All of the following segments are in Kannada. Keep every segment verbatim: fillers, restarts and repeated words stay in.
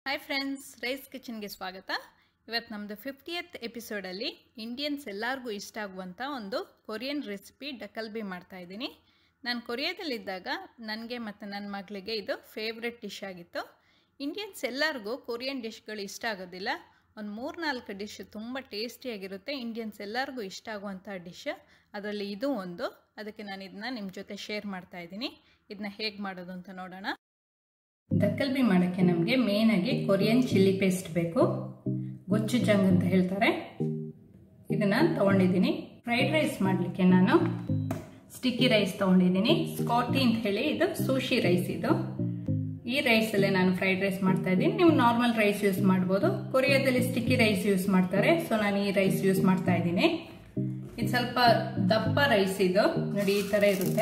ಹಾಯ್ ಫ್ರೆಂಡ್ಸ್, ರೈಸ್ ಕಿಚನ್ಗೆ ಸ್ವಾಗತ. ಇವತ್ತು ನಮ್ಮದು ಫಿಫ್ಟಿಯತ್ ಎಪಿಸೋಡಲ್ಲಿ ಇಂಡಿಯನ್ಸ್ ಎಲ್ಲರಿಗೂ ಇಷ್ಟ ಆಗುವಂಥ ಒಂದು ಕೊರಿಯನ್ ರೆಸಿಪಿ ಡಕಲ್ಬಿ ಮಾಡ್ತಾಯಿದ್ದೀನಿ. ನಾನು ಕೊರಿಯಾದಲ್ಲಿದ್ದಾಗ ನನಗೆ ಮತ್ತು ನನ್ನ ಮಗಳಿಗೆ ಇದು ಫೇವ್ರೆಟ್ ಡಿಶ್ ಆಗಿತ್ತು. ಇಂಡಿಯನ್ಸ್ ಎಲ್ಲರಿಗೂ ಕೊರಿಯನ್ ಡಿಶ್ಗಳು ಇಷ್ಟ ಆಗೋದಿಲ್ಲ. ಒಂದು ಮೂರು ನಾಲ್ಕು ಡಿಶ್ ತುಂಬ ಟೇಸ್ಟಿಯಾಗಿರುತ್ತೆ. ಇಂಡಿಯನ್ಸ್ ಎಲ್ಲರಿಗೂ ಇಷ್ಟ ಆಗುವಂಥ ಡಿಶ್, ಅದರಲ್ಲಿ ಇದು ಒಂದು. ಅದಕ್ಕೆ ನಾನು ಇದನ್ನ ನಿಮ್ಮ ಜೊತೆ ಶೇರ್ ಮಾಡ್ತಾಯಿದ್ದೀನಿ. ಇದನ್ನ ಹೇಗೆ ಮಾಡೋದು ಅಂತ ನೋಡೋಣ. ಡಕಲ್ಬಿ ಮಾಡೋಕ್ಕೆ ನಮಗೆ ಮೇನಾಗಿ ಕೊರಿಯನ್ ಚಿಲ್ಲಿ ಪೇಸ್ಟ್ ಬೇಕು, ಗೊಚ್ಚುಜಂಗ್ ಅಂತ ಹೇಳ್ತಾರೆ. ಇದನ್ನು ತೊಗೊಂಡಿದ್ದೀನಿ. ಫ್ರೈಡ್ ರೈಸ್ ಮಾಡಲಿಕ್ಕೆ ನಾನು ಸ್ಟಿಕ್ಕಿ ರೈಸ್ ತೊಗೊಂಡಿದ್ದೀನಿ. ಸ್ಕಾಟಿ ಅಂತ ಹೇಳಿ ಇದು ಸೂಶಿ ರೈಸ್. ಇದು ಈ ರೈಸಲ್ಲೇ ನಾನು ಫ್ರೈಡ್ ರೈಸ್ ಮಾಡ್ತಾ ಇದ್ದೀನಿ. ನೀವು ನಾರ್ಮಲ್ ರೈಸ್ ಯೂಸ್ ಮಾಡ್ಬೋದು. ಕೊರಿಯಾದಲ್ಲಿ ಸ್ಟಿಕ್ಕಿ ರೈಸ್ ಯೂಸ್ ಮಾಡ್ತಾರೆ, ಸೊ ನಾನು ಈ ರೈಸ್ ಯೂಸ್ ಮಾಡ್ತಾ ಇದ್ದೀನಿ. ಇದು ಸ್ವಲ್ಪ ದಪ್ಪ ರೈಸ್. ಇದು ನೋಡಿ ಈ ಥರ ಇರುತ್ತೆ.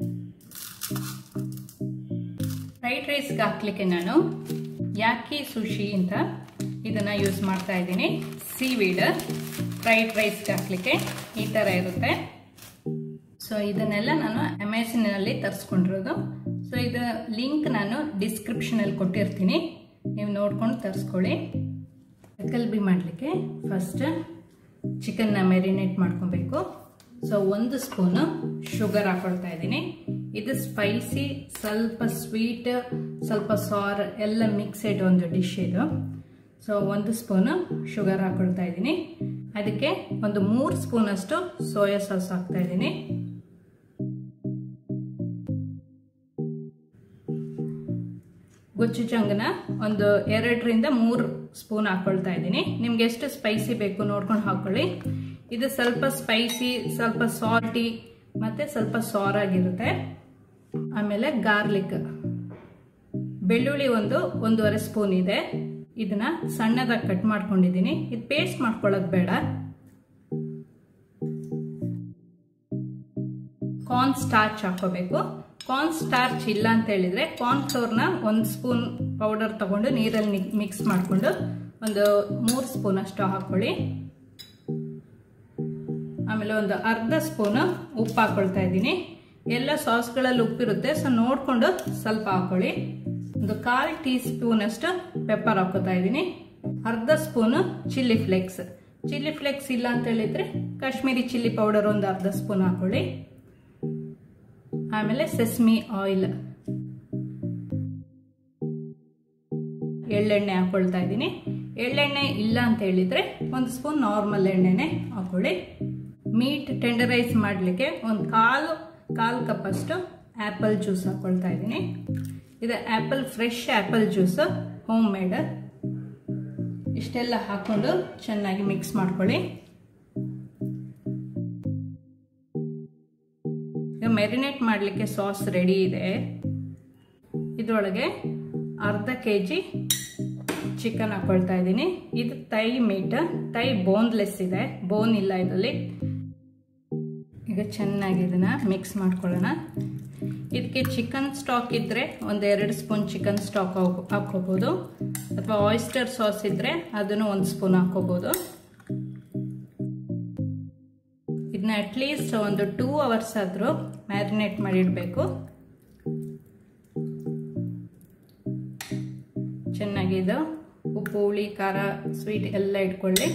ಫ್ರೈಡ್ ರೈಸ್ಗೆ ಹಾಕ್ಲಿಕ್ಕೆ ನಾನು ಯಾಕಿ ಸುಶಿ ಅಂತ ಇದನ್ನ ಯೂಸ್ ಮಾಡ್ತಾ ಇದ್ದೀನಿ. ಸೀವೀಡ್ ಫ್ರೈಡ್ ರೈಸ್ಗೆ ಹಾಕ್ಲಿಕ್ಕೆ ಈ ಥರ ಇರುತ್ತೆ. ಸೊ ಇದನ್ನೆಲ್ಲ ನಾನು ಅಮೆಝಾನಲ್ಲಿ ತರಿಸ್ಕೊಂಡಿರೋದು. ಸೊ ಇದು ಲಿಂಕ್ ನಾನು ಡಿಸ್ಕ್ರಿಪ್ಷನಲ್ಲಿ ಕೊಟ್ಟಿರ್ತೀನಿ, ನೀವು ನೋಡ್ಕೊಂಡು ತರಿಸ್ಕೊಳ್ಳಿ. ಡಕಲ್ಬಿ ಮಾಡಲಿಕ್ಕೆ ಫಸ್ಟ್ ಚಿಕನ್ನ ಮ್ಯಾರಿನೇಟ್ ಮಾಡ್ಕೊಬೇಕು. ಸೊ ಒಂದು ಸ್ಪೂನು ಶುಗರ್ ಹಾಕೊಳ್ತಾ ಇದ್ದೀನಿ. ಇದು ಸ್ಪೈಸಿ, ಸ್ವಲ್ಪ ಸ್ವೀಟ್, ಸ್ವಲ್ಪ ಸಾರ್ ಎಲ್ಲ ಮಿಕ್ಸೆಡ್ ಒಂದು ಡಿಶ್ ಇದು. ಸೊ ಒಂದು ಸ್ಪೂನು ಶುಗರ್ ಹಾಕೊಳ್ತಾ ಇದ್ದೀನಿ. ಅದಕ್ಕೆ ಒಂದು ಮೂರು ಸ್ಪೂನ್ ಅಷ್ಟು ಸೋಯಾ ಸಾಸ್ ಹಾಕ್ತಾ ಇದ್ದೀನಿ. ಗೊಚ್ಚುಜಂಗನ ಒಂದು ಎರಡರಿಂದ ಮೂರು ಸ್ಪೂನ್ ಹಾಕೊಳ್ತಾ ಇದ್ದೀನಿ. ನಿಮ್ಗೆ ಎಷ್ಟು ಸ್ಪೈಸಿ ಬೇಕು ನೋಡ್ಕೊಂಡು ಹಾಕೊಳ್ಳಿ. ಇದು ಸ್ವಲ್ಪ ಸ್ಪೈಸಿ, ಸ್ವಲ್ಪ ಸಾಲ್ಟಿ ಮತ್ತೆ ಸ್ವಲ್ಪ ಸಾರ್ ಆಗಿರುತ್ತೆ. ಆಮೇಲೆ ಗಾರ್ಲಿಕ್, ಬೆಳ್ಳುಳ್ಳಿ ಒಂದು ಒಂದೂವರೆ ಸ್ಪೂನ್ ಇದೆ. ಇದನ್ನ ಸಣ್ಣದಾಗಿ ಕಟ್ ಮಾಡ್ಕೊಂಡಿದ್ದೀನಿ. ಇದು ಪೇಸ್ಟ್ ಮಾಡ್ಕೊಳ್ಳೋದು ಬೇಡ. ಕಾರ್ನ್ ಸ್ಟಾರ್ಚ್ ಹಾಕೋಬೇಕು. ಕಾರ್ನ್ ಸ್ಟಾರ್ಚ್ ಇಲ್ಲ ಅಂತ ಹೇಳಿದ್ರೆ ಕಾರ್ನ್ ಫ್ಲೋರ್ನ ಒಂದು ಸ್ಪೂನ್ ಪೌಡರ್ ತಗೊಂಡು ನೀರಲ್ಲಿ ಮಿಕ್ಸ್ ಮಾಡಿಕೊಂಡು ಒಂದು ಮೂರು ಸ್ಪೂನ್ ಅಷ್ಟು ಹಾಕೊಳ್ಳಿ. ಆಮೇಲೆ ಒಂದು ಅರ್ಧ ಸ್ಪೂನ್ ಉಪ್ಪು ಹಾಕೊಳ್ತಾ ಇದ್ದೀನಿ. ಎಲ್ಲ ಸಾಸ್ಗಳಲ್ಲಿ ಉಪ್ಪಿರುತ್ತೆ, ಸೊ ನೋಡ್ಕೊಂಡು ಸ್ವಲ್ಪ ಹಾಕೊಳ್ಳಿ. ಒಂದು ಕಾಲು ಟೀ ಸ್ಪೂನ್ ಅಷ್ಟು ಪೆಪ್ಪರ್ ಹಾಕೋತಾ ಇದ್ದೀನಿ. ಅರ್ಧ spoon chilli flakes. Chilli flakes ಇಲ್ಲ ಅಂತ ಹೇಳಿದ್ರೆ ಕಾಶ್ಮೀರಿ ಚಿಲ್ಲಿ ಪೌಡರ್ ಒಂದು ಅರ್ಧ ಸ್ಪೂನ್ ಹಾಕೊಳ್ಳಿ. ಆಮೇಲೆ ಸೆಸ್ಮಿ ಆಯಿಲ್, ಎಳ್ಳೆಣ್ಣೆ ಹಾಕೊಳ್ತಾ ಇದ್ದೀನಿ. ಎಳ್ಳೆಣ್ಣೆ ಇಲ್ಲ ಅಂತ ಹೇಳಿದ್ರೆ ಒಂದು ಸ್ಪೂನ್ ನಾರ್ಮಲ್ ಎಣ್ಣೆನೆ ಹಾಕೊಳ್ಳಿ. ಮೀಟ್ ಟೆಂಡರೈಸ್ ಮಾಡಲಿಕ್ಕೆ ಒಂದು ಕಾಲು ಕಾಲು ಕಪ್ ಅಷ್ಟು ಆ್ಯಪಲ್ ಜ್ಯೂಸ್ ಹಾಕೊಳ್ತಾ ಇದ್ದೀನಿ. ಇದು apple, fresh apple juice, home made. ಇಷ್ಟೆಲ್ಲ ಹಾಕೊಂಡು ಚೆನ್ನಾಗಿ ಮಿಕ್ಸ್ ಮಾಡ್ಕೊಳ್ಳಿ. ಈಗ ಮೆರಿನೇಟ್ ಮಾಡಲಿಕ್ಕೆ ಸಾಸ್ ರೆಡಿ ಇದೆ. ಇದರೊಳಗೆ ಅರ್ಧ ಕೆ ಜಿ ಚಿಕನ್ ಹಾಕೊಳ್ತಾ ಇದ್ದೀನಿ. ಇದು ತೈ ಮೀಟ್, ತೈ ಬೋನ್ಲೆಸ್ ಇದೆ, ಬೋನ್ ಇಲ್ಲ ಇದರಲ್ಲಿ. ಈಗ ಚೆನ್ನಾಗಿ ಇದನ್ನ ಮಿಕ್ಸ್ ಮಾಡ್ಕೊಳ್ಳೋಣ. ಇದಕ್ಕೆ ಚಿಕನ್ ಸ್ಟಾಕ್ ಇದ್ರೆ ಒಂದು ಎರಡು ಸ್ಪೂನ್ ಚಿಕನ್ ಸ್ಟಾಕ್ ಹಾಕೋಬಹುದು, ಅಥವಾ ಆಯಿಸ್ಟರ್ ಸಾಸ್ ಇದ್ರೆ ಅದನ್ನು ಒಂದು ಸ್ಪೂನ್ ಹಾಕೋಬಹುದು. ಇದನ್ನ ಅಟ್ಲೀಸ್ಟ್ ಒಂದು ಟೂ ಅವರ್ಸ್ ಆದರೂ ಮ್ಯಾರಿನೇಟ್ ಮಾಡಿಡಬೇಕು. ಚೆನ್ನಾಗಿದು ಉಪ್ಪು, ಹುಳಿ, ಖಾರ, ಸ್ವೀಟ್ ಎಲ್ಲ ಇಟ್ಕೊಳ್ಳಿ.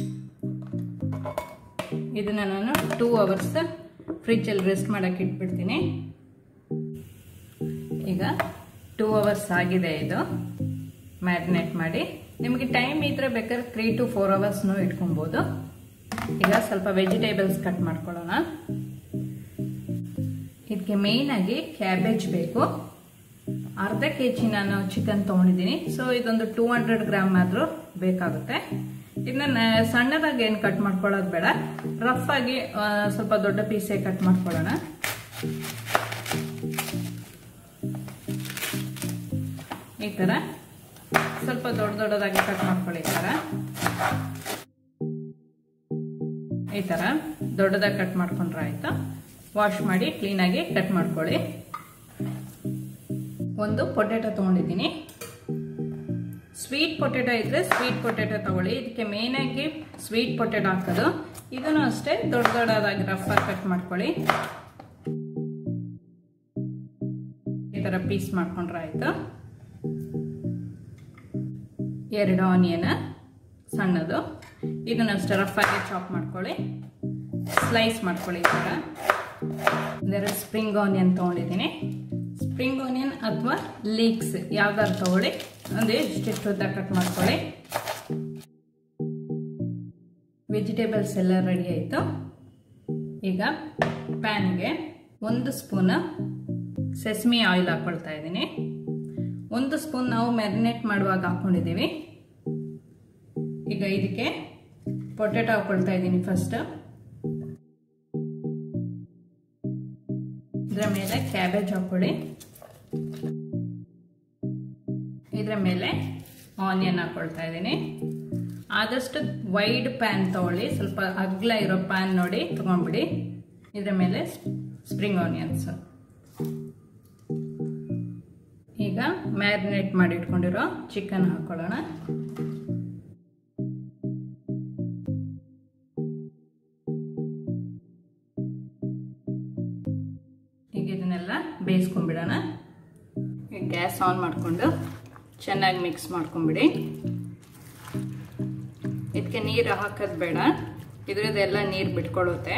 ಇದನ್ನ ನಾನು ಟೂ ಅವರ್ಸ್ ಫ್ರಿಜ್ಜಲ್ಲಿ ರೆಸ್ಟ್ ಮಾಡಕ್ಕೆ ಇಟ್ಬಿಡ್ತೀನಿ. ಈಗ ಟೂ ಅವರ್ಸ್ ಆಗಿದೆ ಇದು ಮ್ಯಾರಿನೇಟ್ ಮಾಡಿ. ನಿಮಗೆ ಟೈಮ್ ಇದ್ರೆ ಬೇಕಾದ್ರೆ ತ್ರೀ ಟು ಫೋರ್ ಅವರ್ಸ್ನೂ ಇಟ್ಕೊಬೋದು. ಈಗ ಸ್ವಲ್ಪ ವೆಜಿಟೇಬಲ್ಸ್ ಕಟ್ ಮಾಡ್ಕೊಳ್ಳೋಣ. ಇದಕ್ಕೆ ಮೇಯ್ನಾಗಿ ಕ್ಯಾಬೇಜ್ ಬೇಕು. ಅರ್ಧ ಕೆ ಜಿ ನಾನು ಚಿಕನ್ ತೊಗೊಂಡಿದ್ದೀನಿ. ಸೊ ಇದೊಂದು ಟೂ ಹಂಡ್ರೆಡ್ ಗ್ರಾಮ್ ಆದರೂ ಬೇಕಾಗುತ್ತೆ. ಇದನ್ನ ಸಣ್ಣದಾಗಿ ಏನು ಕಟ್ ಮಾಡ್ಕೊಳ್ಳೋದು ಬೇಡ, ರಫ್ ಆಗಿ ಸ್ವಲ್ಪ ದೊಡ್ಡ ಪೀಸೇ ಕಟ್ ಮಾಡ್ಕೊಳ್ಳೋಣ. ಈ ಥರ ಸ್ವಲ್ಪ ದೊಡ್ಡ ದೊಡ್ಡದಾಗಿ ಕಟ್ ಮಾಡ್ಕೊಳ್ಳಿ. ಈ ಥರ ಈ ಥರ ದೊಡ್ಡದಾಗಿ ಕಟ್ ಮಾಡ್ಕೊಂಡ್ರೆ ಆಯ್ತು. ವಾಶ್ ಮಾಡಿ ಕ್ಲೀನಾಗಿ ಕಟ್ ಮಾಡ್ಕೊಳ್ಳಿ. ಒಂದು ಪೊಟೆಟೊ ತೊಗೊಂಡಿದ್ದೀನಿ. ಸ್ವೀಟ್ ಪೊಟೆಟೊ ಇದ್ರೆ ಸ್ವೀಟ್ ಪೊಟೆಟೊ ತಗೊಳ್ಳಿ. ಇದಕ್ಕೆ ಮೇನ್ ಆಗಿ ಸ್ವೀಟ್ ಪೊಟೆಟೊ ಹಾಕೋದು. ಇದನ್ನು ಅಷ್ಟೇ ದೊಡ್ಡ ದೊಡ್ಡದಾಗಿ ರಫ್ ಆಗಿ ಕಟ್ ಮಾಡ್ಕೊಳ್ಳಿ. ಈ ತರ ಪೀಸ್ ಮಾಡ್ಕೊಂಡ್ರೆ ಆಯ್ತು. ಎರಡು ಆನಿಯನ್ ಸಣ್ಣದು, ಇದನ್ನ ಅಷ್ಟೇ ರಫ್ ಆಗಿ ಚಾಪ್ ಮಾಡ್ಕೊಳ್ಳಿ, ಸ್ಲೈಸ್ ಮಾಡ್ಕೊಳ್ಳಿ. ಈ ಥರ ಇದರ ಸ್ಪ್ರಿಂಗ್ ಆನಿಯನ್ ತೊಗೊಂಡಿದ್ದೀನಿ. ಸ್ಪ್ರಿಂಗ್ ಆನಿಯನ್ ಅಥವಾ ಲೀಕ್ಸ್ ಯಾವ್ದಾದ್ರು ತಗೊಳ್ಳಿ, ಒಂದು ಇಷ್ಟಿಷ್ಟು ಉದ್ದ ಕಟ್ ಮಾಡ್ಕೊಳ್ಳಿ. ವೆಜಿಟೇಬಲ್ಸ್ ಎಲ್ಲ ರೆಡಿ ಆಯಿತು. ಈಗ ಪ್ಯಾನ್ಗೆ ಒಂದು ಸ್ಪೂನ್ ಸೆಸಮಿ ಆಯಿಲ್ ಹಾಕ್ಕೊಳ್ತಾ ಇದ್ದೀನಿ. ಒಂದು ಸ್ಪೂನ್ ನಾವು ಮ್ಯಾರಿನೇಟ್ ಮಾಡುವಾಗ ಹಾಕ್ಕೊಂಡಿದ್ದೀವಿ. ಈಗ ಇದಕ್ಕೆ ಪೊಟೆಟೊ ಹಾಕ್ಕೊಳ್ತಾ ಇದ್ದೀನಿ. ಫಸ್ಟ್ ಇದರ ಮೇಲೆ ಕ್ಯಾಬೇಜ್ ಹಾಕ್ಕೊಳ್ಳಿ. ಇದರ ಮೇಲೆ ಆನಿಯನ್ ಹಾಕ್ಕೊಳ್ತಾ ಇದ್ದೀನಿ. ಆದಷ್ಟು ವೈಡ್ ಪ್ಯಾನ್ ತಗೊಳ್ಳಿ, ಸ್ವಲ್ಪ ಅಗಲ ಇರೋ ಪ್ಯಾನ್ ನೋಡಿ ತಗೊಂಡ್ಬಿಡಿ. ಇದರ ಮೇಲೆ ಸ್ಪ್ರಿಂಗ್ ಆನಿಯನ್ಸ್. ಈಗ ಮ್ಯಾರಿನೇಟ್ ಮಾಡಿ ಇಟ್ಕೊಂಡಿರೋ ಚಿಕನ್ ಹಾಕೊಳ್ಳೋಣ. ಈಗ ಇದನ್ನೆಲ್ಲ ಬೇಯಿಸ್ಕೊಂಡ್ಬಿಡೋಣ. ಗ್ಯಾಸ್ ಆನ್ ಮಾಡಿಕೊಂಡು ಚೆನ್ನಾಗಿ ಮಿಕ್ಸ್ ಮಾಡ್ಕೊಂಡ್ಬಿಡಿ. ಇದಕ್ಕೆ ನೀರು ಹಾಕೋದು ಬೇಡ, ಇದ್ರದ್ದೆಲ್ಲ ನೀರು ಬಿಟ್ಕೊಳ್ಳುತ್ತೆ.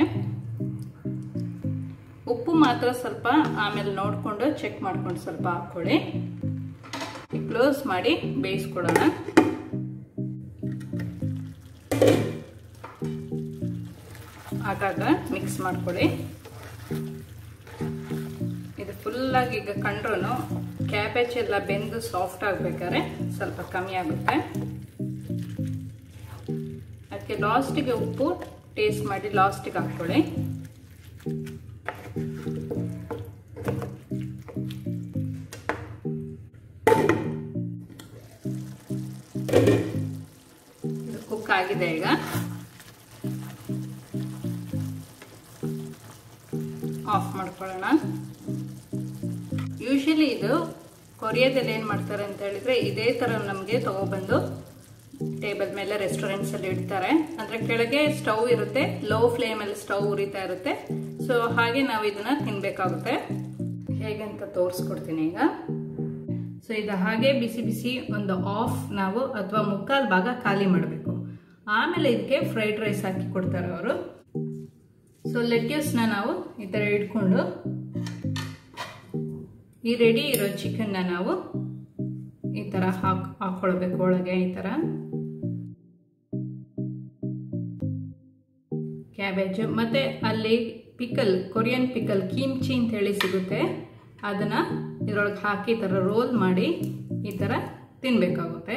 ಉಪ್ಪು ಮಾತ್ರ ಸ್ವಲ್ಪ ಆಮೇಲೆ ನೋಡಿಕೊಂಡು ಚೆಕ್ ಮಾಡ್ಕೊಂಡು ಸ್ವಲ್ಪ ಹಾಕ್ಕೊಳ್ಳಿ. ಕ್ಲೋಸ್ ಮಾಡಿ ಬೇಯಿಸ್ಕೊಳ್ಳೋಣ. ಆಗಾಗ ಮಿಕ್ಸ್ ಮಾಡ್ಕೊಳ್ಳಿ. ಇದು ಫುಲ್ಲಾಗಿ ಈಗ ಕಂಡ್ರೂ ಕ್ಯಾಬೇಜ್ ಎಲ್ಲ ಬೆಂದು ಸಾಫ್ಟ್ ಆಗಬೇಕಾದ್ರೆ ಸ್ವಲ್ಪ ಕಮ್ಮಿ ಆಗುತ್ತೆ. ಅದಕ್ಕೆ ಲಾಸ್ಟಿಗೆ ಉಪ್ಪು ಟೇಸ್ಟ್ ಮಾಡಿ ಲಾಸ್ಟಿಗೆ ಹಾಕ್ಕೊಳ್ಳಿ. ಇದು ಕುಕ್ ಆಗಿದೆ. ಈಗ ಆಫ್ ಮಾಡ್ಕೊಳ್ಳೋಣ. ಯೂಶಲಿ ಇದು ಕೊರಿಯಾದಲ್ಲಿ ಏನು ಮಾಡ್ತಾರೆ ಅಂತ ಹೇಳಿದ್ರೆ, ಇದೇ ಥರ ನಮಗೆ ತಗೊಬಂದು ಟೇಬಲ್ ಮೇಲೆ ರೆಸ್ಟೋರೆಂಟ್ಸ್ ಅಲ್ಲಿ ಇಡ್ತಾರೆ. ಅಂದ್ರೆ ಕೆಳಗೆ ಸ್ಟವ್ ಇರುತ್ತೆ, ಲೋ ಫ್ಲೇಮ್ ಅಲ್ಲಿ ಸ್ಟವ್ ಉರಿತಾ ಇರುತ್ತೆ. ಸೊ ಹಾಗೆ ನಾವು ಇದನ್ನ ತಿನ್ಬೇಕಾಗುತ್ತೆ. ಹೇಗಂತ ತೋರಿಸ್ಕೊಡ್ತೀನಿ ಈಗ. ಸೊ ಇದು ಹಾಗೆ ಬಿಸಿ ಬಿಸಿ ಒಂದು ಆಫ್ ನಾವು ಅಥವಾ ಮುಕ್ಕಾಲು ಭಾಗ ಖಾಲಿ ಮಾಡಬೇಕು. ಆಮೇಲೆ ಇದಕ್ಕೆ ಫ್ರೈಡ್ ರೈಸ್ ಹಾಕಿ ಕೊಡ್ತಾರೆ ಅವರು. ಸೊ ಲೆಟ್ಯೂಸ್ನ ನಾವು ಈ ಥರ ಇಟ್ಕೊಂಡು ಈ ರೆಡಿ ಇರೋ ಚಿಕನ್ನ ನಾವು ಈ ಥರ ಹಾಕ್ ಹಾಕ್ಕೊಳ್ಬೇಕು ಒಳಗೆ. ಈ ಥರ ಕ್ಯಾಬೇಜ್ ಮತ್ತೆ ಅಲ್ಲಿ ಪಿಕಲ್, ಕೊರಿಯನ್ ಪಿಕಲ್ ಕಿಮ್ಚಿ ಅಂತ ಹೇಳಿ ಸಿಗುತ್ತೆ. ಅದನ್ನ ಇದ್ರೊಳಗೆ ಹಾಕಿ ಈ ಥರ ರೋಲ್ ಮಾಡಿ ಈ ಥರ ತಿನ್ಬೇಕಾಗುತ್ತೆ.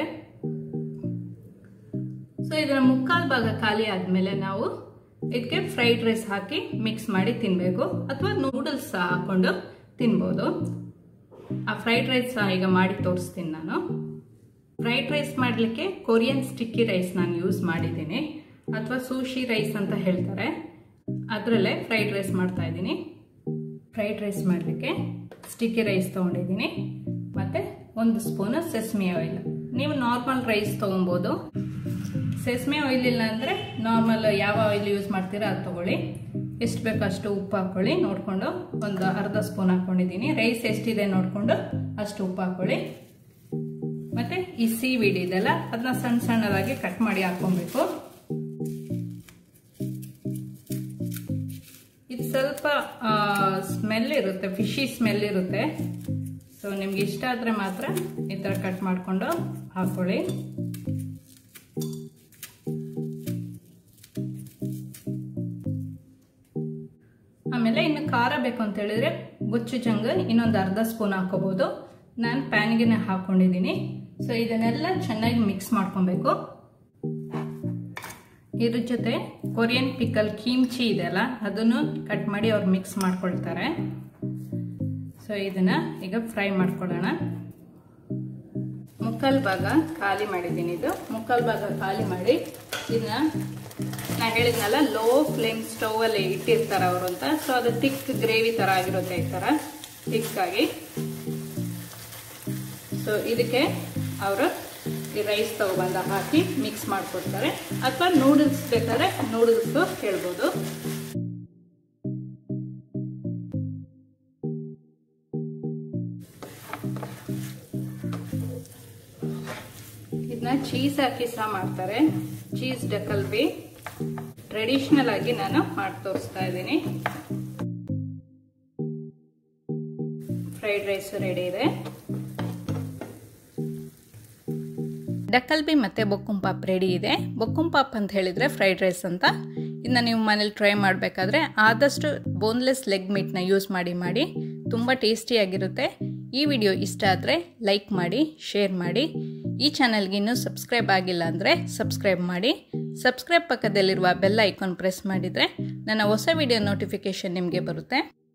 ಸೊ ಇದರ ಮುಕ್ಕಾಲು ಭಾಗ ಖಾಲಿ ಆದ್ಮೇಲೆ ನಾವು ಇದಕ್ಕೆ ಫ್ರೈಡ್ ರೈಸ್ ಹಾಕಿ ಮಿಕ್ಸ್ ಮಾಡಿ ತಿನ್ಬೇಕು, ಅಥವಾ ನೂಡಲ್ಸ್ ಹಾಕೊಂಡು ತಿನ್ಬೋದು. ಆ ಫ್ರೈಡ್ ರೈಸ್ ಈಗ ಮಾಡಿ ತೋರಿಸ್ತೀನಿ ನಾನು. ಫ್ರೈಡ್ ರೈಸ್ ಮಾಡಲಿಕ್ಕೆ ಕೊರಿಯನ್ ಸ್ಟಿಕ್ಕಿ ರೈಸ್ ನಾನು ಯೂಸ್ ಮಾಡಿದ್ದೀನಿ, ಅಥವಾ ಸೂಶಿ ರೈಸ್ ಅಂತ ಹೇಳ್ತಾರೆ. ಅದರಲ್ಲೇ ಫ್ರೈಡ್ ರೈಸ್ ಮಾಡ್ತಾ ಇದ್ದೀನಿ. ಫ್ರೈಡ್ ರೈಸ್ ಮಾಡಲಿಕ್ಕೆ ಸ್ಟಿಕ್ಕಿ ರೈಸ್ ತೊಗೊಂಡಿದ್ದೀನಿ, ಮತ್ತು ಒಂದು ಸ್ಪೂನ್ ಸೆಸಮಿ ಆಯಿಲ್. ನೀವು ನಾರ್ಮಲ್ ರೈಸ್ ತೊಗೊಬೋದು. ಸೆಸಮಿ ಆಯಿಲ್ ಇಲ್ಲ ಅಂದರೆ ನಾರ್ಮಲ್ ಯಾವ ಆಯಿಲ್ ಯೂಸ್ ಮಾಡ್ತೀರಾ ಅದು ತೊಗೊಳ್ಳಿ. ಎಷ್ಟು ಬೇಕೋ ಅಷ್ಟು ಉಪ್ಪು ಹಾಕ್ಕೊಳ್ಳಿ ನೋಡಿಕೊಂಡು. ಒಂದು ಅರ್ಧ ಸ್ಪೂನ್ ಹಾಕ್ಕೊಂಡಿದ್ದೀನಿ. ರೈಸ್ ಎಷ್ಟಿದೆ ನೋಡಿಕೊಂಡು ಅಷ್ಟು ಉಪ್ಪು ಹಾಕ್ಕೊಳ್ಳಿ. ಮತ್ತು ಈ ಸೀವೀಡ್ ಇದೆಲ್ಲ ಅದನ್ನ ಸಣ್ಣ ಸಣ್ಣದಾಗಿ ಕಟ್ ಮಾಡಿ ಹಾಕ್ಕೊಬೇಕು. ಇದು ಸ್ವಲ್ಪ ಸ್ಮೆಲ್ ಇರುತ್ತೆ, ಫಿಶಿ ಸ್ಮೆಲ್ ಇರುತ್ತೆ. ಸೊ ನಿಮ್ಗೆ ಇಷ್ಟ ಆದರೆ ಮಾತ್ರ ಈ ಥರ ಕಟ್ ಮಾಡಿಕೊಂಡು ಹಾಕ್ಕೊಳ್ಳಿ. ಆಮೇಲೆ ಇನ್ನು ಖಾರ ಬೇಕು ಅಂತ ಹೇಳಿದ್ರೆ ಗುಚ್ಚು ಚಂಗ್ ಇನ್ನೊಂದು ಅರ್ಧ ಸ್ಪೂನ್ ಹಾಕೋಬಹುದು. ನಾನು ಪ್ಯಾನ್ಗೆ ಹಾಕೊಂಡಿದ್ದೀನಿ. ಸೊ ಇದನ್ನೆಲ್ಲ ಚೆನ್ನಾಗಿ ಮಿಕ್ಸ್ ಮಾಡ್ಕೊಬೇಕು. ಇದ್ರ ಜೊತೆ ಕೊರಿಯನ್ ಪಿಕಲ್ ಕಿಮ್ಚಿ ಇದೆಯಲ್ಲ ಅದನ್ನು ಕಟ್ ಮಾಡಿ ಅವ್ರು ಮಿಕ್ಸ್ ಮಾಡ್ಕೊಳ್ತಾರೆ. ಸೊ ಇದನ್ನ ಈಗ ಫ್ರೈ ಮಾಡ್ಕೊಳ್ಳೋಣ. ಮುಕ್ಕಾಲು ಭಾಗ ಖಾಲಿ ಮಾಡಿದ್ದೀನಿ. ಇದು ಮುಕ್ಕಾಲು ಭಾಗ ಖಾಲಿ ಮಾಡಿ ಇದನ್ನ ನಾ ಹೇಳಿದ್ನಲ್ಲ ಲೋ ಫ್ಲೇಮ್ ಸ್ಟವ್ ಅಲ್ಲಿ ಇಟ್ಟಿರ್ತಾರೆ ಅವರು ಅಂತ. ಸೊ ಅದು ತಿಕ್ ಗ್ರೇವಿ ತರ ಆಗಿರುತ್ತೆ, ಈ ತರ ತಿಕ್ ಆಗಿ. ಸೊ ಇದಕ್ಕೆ ಅವರು ಈ ರೈಸ್ ತಗೊಬಂದ ಹಾಕಿ ಮಿಕ್ಸ್ ಮಾಡಿಕೊಡ್ತಾರೆ, ಅಥವಾ ನೂಡಲ್ಸ್ ಬೇಕಾದ್ರೆ ನೂಡಲ್ಸ್ ಹೇಳ್ಬೋದು. ಇದನ್ನ ಇದನ್ನ ಚೀಸ್ ಹಾಕಿ ಸಹ ಮಾಡ್ತಾರೆ. ಚೀಸ್ ಡಕಲ್ಬಿ ಟ್ರೆಡಿಷನಲ್ ಆಗಿ ನಾನು ಮಾಡಿ ತೋರಿಸ್ತಾ ಇದ್ದೀನಿ. ಫ್ರೈಡ್ ರೈಸ್ ರೆಡಿ ಇದೆ. ಡಕಲ್ಬಿ ಮತ್ತು ಬೊಕ್ಕುಂಪಾಪ್ ರೆಡಿ ಇದೆ. ಬೊಕ್ಕುಂಪಾಪ್ ಅಂತ ಹೇಳಿದರೆ ಫ್ರೈಡ್ ರೈಸ್ ಅಂತ. ಇದನ್ನ ನೀವು ಮನೇಲಿ ಟ್ರೈ ಮಾಡಬೇಕಾದ್ರೆ ಆದಷ್ಟು ಬೋನ್ಲೆಸ್ ಲೆಗ್ ಮೀಟ್ನ ಯೂಸ್ ಮಾಡಿ ಮಾಡಿ ತುಂಬ ಟೇಸ್ಟಿಯಾಗಿರುತ್ತೆ. ಈ ವಿಡಿಯೋ ಇಷ್ಟ ಆದರೆ ಲೈಕ್ ಮಾಡಿ, ಶೇರ್ ಮಾಡಿ. ಈ ಚಾನಲ್ಗೆ ಇನ್ನೂ ಸಬ್ಸ್ಕ್ರೈಬ್ ಆಗಿಲ್ಲ ಅಂದರೆ ಸಬ್ಸ್ಕ್ರೈಬ್ ಮಾಡಿ. ಸಬ್ಸ್ಕ್ರೈಬ್ ಪಕ್ಕದಲ್ಲಿರುವ ಬೆಲ್ ಐಕಾನ್ ಪ್ರೆಸ್ ಮಾಡಿದರೆ ನನ್ನ ಹೊಸ ವಿಡಿಯೋ ನೋಟಿಫಿಕೇಷನ್ ನಿಮಗೆ ಬರುತ್ತೆ.